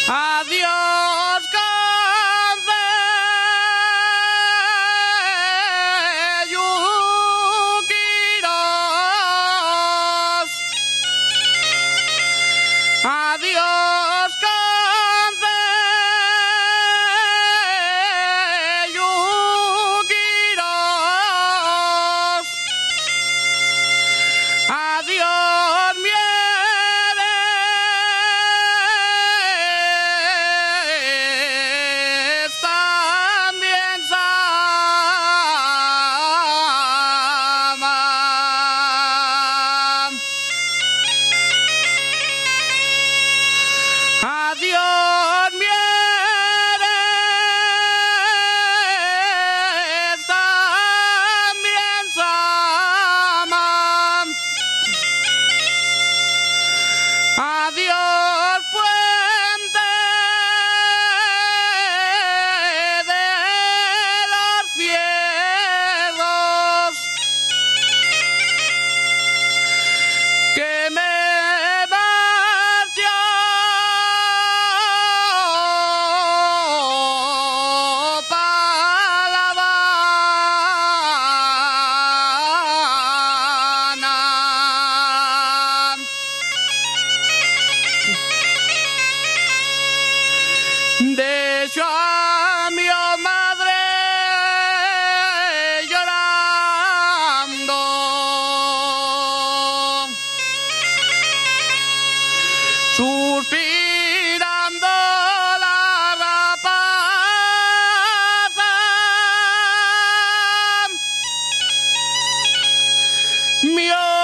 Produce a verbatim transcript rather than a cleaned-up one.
Adiós, Yuquiros. Adiós, Yuquiros. Adiós, Mieres, también Sama. Adiós, Mieres, también Sama. Adiós, puente de los fierros, que me marcho pa' La Habana. Dejo a mi madre llorando, suspirando la rapaza. Mi